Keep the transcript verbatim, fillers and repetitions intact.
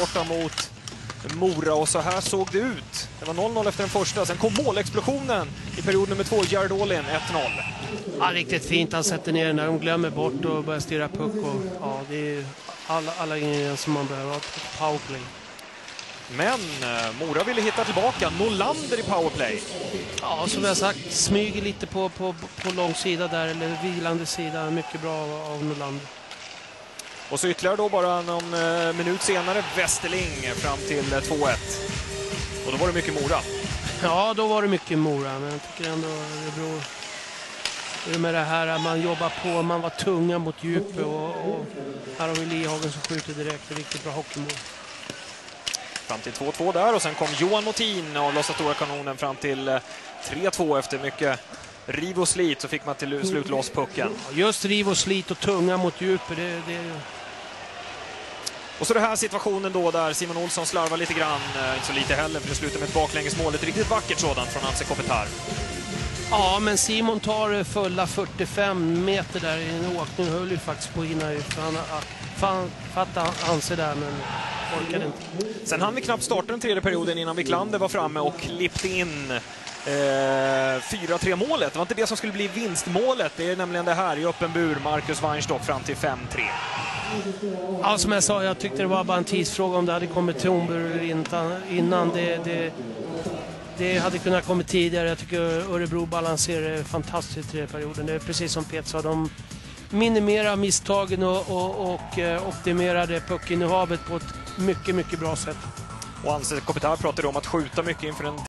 borta mot Mora, och så här såg det ut. Det var noll noll efter den första, sen kom målexplosionen i period nummer två, Jared Åhlin, ett noll. Ja, riktigt fint. Han sätter ner den där. De glömmer bort och börjar styra puck. Och, ja, det är alla, alla ingredienser som man behöver ha på powerplay. Men eh, Mora ville hitta tillbaka. Norlander i powerplay. Ja, som jag sagt, smyger lite på, på, på lång sida där, eller vilande sida. Mycket bra av, av Norlander. Och så ytterligare då bara någon eh, minut senare Westerling fram till eh, två ett. Och då var det mycket Mora. Ja, då var det mycket Mora, men jag tycker ändå det beror det med det här att man jobbar på, man var tunga mot djupet, och, och här har vi Lihagen som skjuter direkt, riktigt bra hockeymål. Fram till två två där, och sen kom Johan Motin och lossade stora kanonen fram till eh, tre två efter mycket riv och slit, så fick man till slut loss pucken. Just riv och slit och tunga mot djupet, det, det... Och så den här situationen då där Simon Olsson slarvar lite grann, eh, inte så lite heller, för det slutar med ett baklängesmål, ett riktigt vackert sådant från Anse Kopitar. Ja, men Simon tar fulla fyrtiofem meter där i en åkning, höll ju faktiskt på att hinna ut, för han fan, fattar Anse där, men orkade inte. Sen hann vi knappt starta den tredje perioden innan Wiklander var framme och klippte in eh, fyra tre målet. Det var inte det som skulle bli vinstmålet, det är nämligen det här i öppen bur, Marcus Weinstock fram till fem tre. Ja, som jag sa, jag tyckte det var bara en tidsfråga om det hade kommit till Ombur innan. Det, det, det hade kunnat komma tidigare. Jag tycker Örebro balanserar fantastiskt i den perioden. Det är precis som Peter sa, de minimerar misstagen och, och, och optimerade puckinnehavet på ett mycket, mycket bra sätt. Och Anse Kopitar pratade om att skjuta mycket inför en